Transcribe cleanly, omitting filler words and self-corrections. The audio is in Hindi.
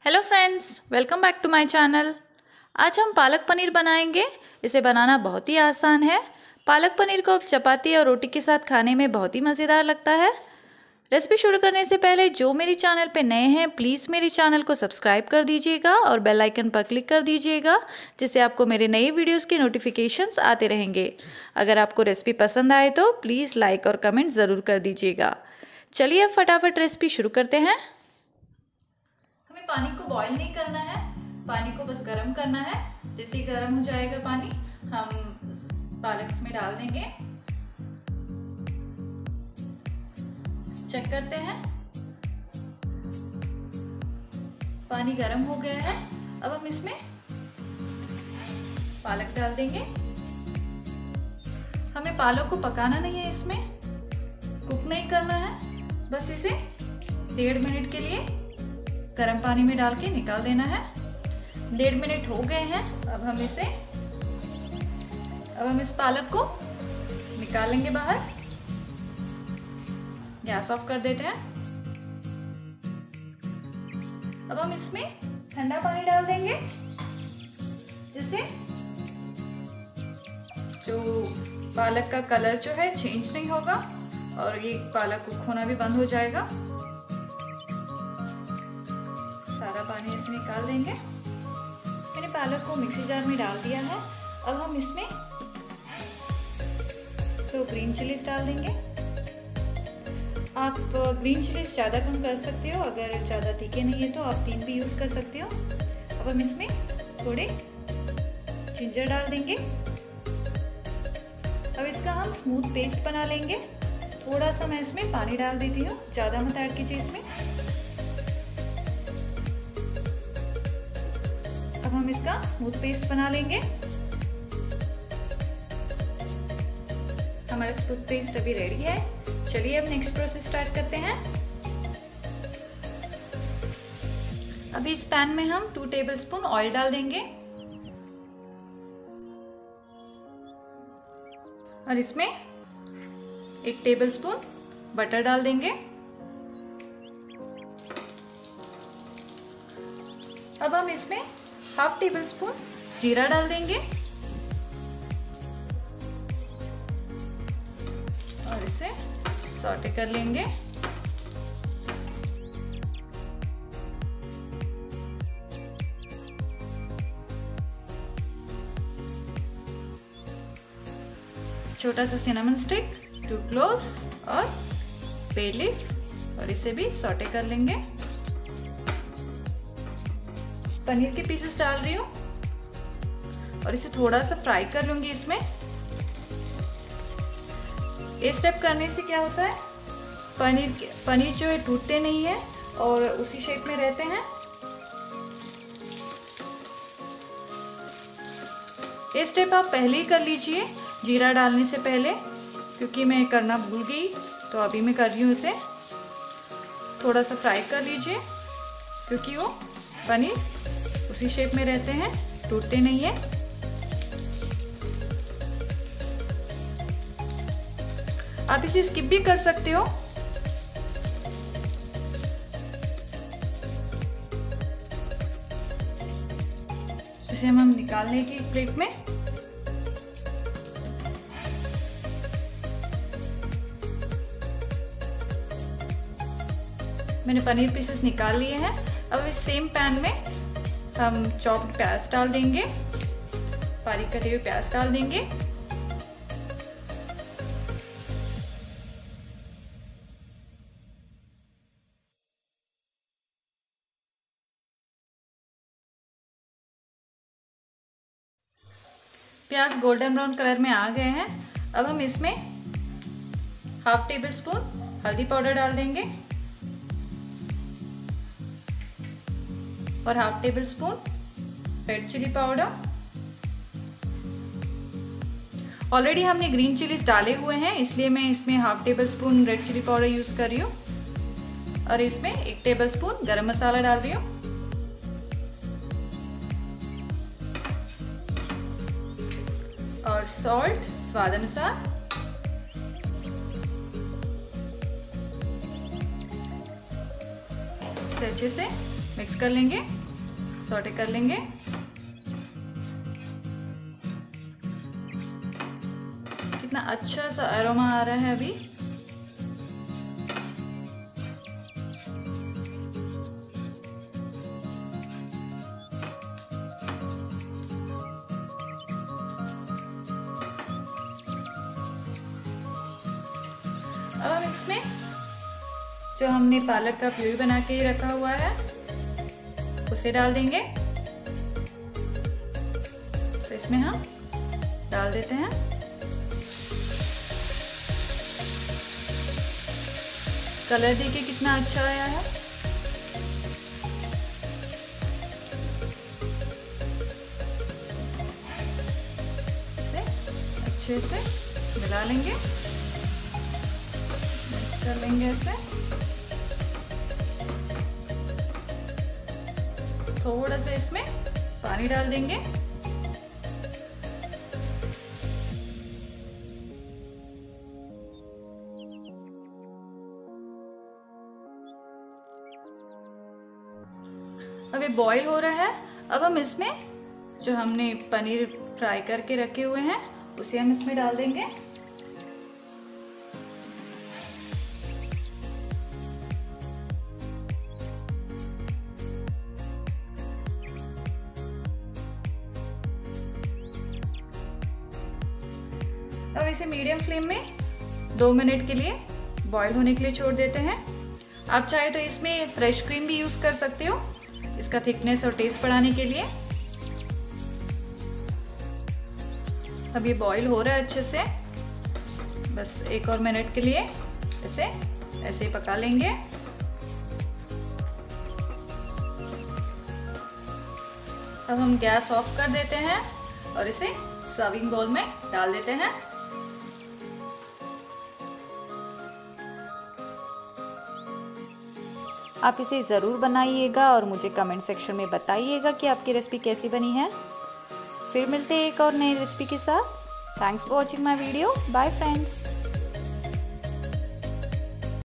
Hello friends, welcome back to my channel. आज हम पालक पनीर बनाएंगे। इसे बनाना बहुत ही आसान है। पालक पनीर को चपाती और रोटी के साथ खाने में बहुत ही मज़ेदार लगता है। रेसिपी शुरू करने से पहले जो मेरी चैनल पे नए हैं प्लीज़ मेरी चैनल को सब्सक्राइब कर दीजिएगा और बेल आइकन पर क्लिक कर दीजिएगा, जिससे आपको मेरे नए वीडियोस की नोटिफिकेशंस आते रहेंगे। अगर आपको रेसिपी पसंद आए तो प्लीज़ लाइक और कमेंट ज़रूर कर दीजिएगा। चलिए अब फटाफट रेसिपी शुरू करते हैं। हमें पानी को बॉईल नहीं करना है, पानी को बस गर्म करना है। जैसे ही गर्म हो जाएगा पानी, हम पालक इसमें डाल देंगे। चेक करते हैं, पानी गर्म हो गया है। अब हम इसमें पालक डाल देंगे। हमें पालक को पकाना नहीं है, इसमें कुक नहीं करना है, बस इसे 1.5 मिनट के लिए गर्म पानी में डाल के निकाल देना है। 1.5 मिनट हो गए हैं। अब हम इस पालक को निकाल लेंगे बाहर। गैस ऑफ कर देते हैं। अब हम इसमें ठंडा पानी डाल देंगे, जिससे जो पालक का कलर जो है चेंज नहीं होगा और ये पालक कुक होना भी बंद हो जाएगा। सारा पानी इसमें निकाल देंगे। मैंने पालक को मिक्सी जार में डाल दिया है। अब हम इसमें 2 ग्रीन चिलीज डाल देंगे। आप ग्रीन चिलीज ज़्यादा कम कर सकते हो, अगर ज़्यादा तीखे नहीं है तो आप 3 भी यूज़ कर सकते हो। अब हम इसमें थोड़े जिंजर डाल देंगे। अब इसका हम स्मूथ पेस्ट बना लेंगे। थोड़ा सा मैं इसमें पानी डाल देती हूँ, ज़्यादा मत ऐड कीजिए इसमें। अब हम इसका स्मूथ पेस्ट बना लेंगे। हमारा स्मूथ पेस्ट अभी रेडी है। चलिए अब नेक्स्ट प्रोसेस स्टार्ट करते हैं। अभी इस पैन में हम 2 टेबलस्पून ऑयल डाल देंगे और इसमें 1 टेबलस्पून बटर डाल देंगे। अब हम इसमें 1/2 टेबलस्पून जीरा डाल देंगे और इसे सॉटे कर लेंगे। छोटा सा सिनेमन स्टिक, 2 क्लोव्स और बे लीफ, और इसे भी सॉटे कर लेंगे। पनीर के पीसेस डाल रही हूँ और इसे थोड़ा सा फ्राई कर लूंगी इसमें। ये स्टेप करने से क्या होता है, पनीर जो है टूटते नहीं है और उसी शेप में रहते हैं। ये स्टेप आप पहले ही कर लीजिए जीरा डालने से पहले, क्योंकि मैं करना भूल गई, तो अभी मैं कर रही हूँ। इसे थोड़ा सा फ्राई कर लीजिए, क्योंकि वो पनीर उसी शेप में रहते हैं, टूटते नहीं है। आप इसे स्किप भी कर सकते हो। इसे हम निकाल लेंगे एक प्लेट में। मैंने पनीर पीसेस निकाल लिए हैं। अब इस सेम पैन में हम चॉप्ड प्याज डाल देंगे, बारीक कटे हुए प्याज डाल देंगे। प्याज गोल्डन ब्राउन कलर में आ गए हैं। अब हम इसमें 1/2 टेबलस्पून हल्दी पाउडर डाल देंगे और 1/2 tablespoon red chilli powder. Already हमने ग्रीन चिलीज डाले हुए हैं, इसलिए मैं इसमें 1/2 tablespoon red chilli powder use कर रही हूँ और इसमें 1 टेबलस्पून गरम मसाला डाल रही हूँ और सॉल्ट स्वाद अनुसार। इसे अच्छे से मिक्स कर लेंगे, सौटे कर लेंगे। कितना अच्छा सा अरोमा आ रहा है अभी। अब हम इसमें जो हमने पालक का प्यूरी बना के रखा हुआ है उसे डाल देंगे। तो इसमें हम डाल देते हैं। कलर देखिए कितना अच्छा आया है। इसे अच्छे से मिला लेंगे, मिक्स कर लेंगे इसे। थोड़ा सा इसमें पानी डाल देंगे। अब ये बॉईल हो रहा है। अब हम इसमें जो हमने पनीर फ्राई करके रखे हुए हैं उसे हम इसमें डाल देंगे। अब इसे मीडियम फ्लेम में 2 मिनट के लिए बॉईल होने के लिए छोड़ देते हैं। आप चाहे तो इसमें फ्रेश क्रीम भी यूज कर सकते हो इसका थिकनेस और टेस्ट बढ़ाने के लिए। अब ये बॉईल हो रहा है अच्छे से। बस 1 और मिनट के लिए इसे ऐसे ही पका लेंगे। अब हम गैस ऑफ कर देते हैं और इसे सर्विंग बाउल में डाल देते हैं। आप इसे ज़रूर बनाइएगा और मुझे कमेंट सेक्शन में बताइएगा कि आपकी रेसिपी कैसी बनी है। फिर मिलते हैं एक और नई रेसिपी के साथ। Thanks for watching my video. Bye friends.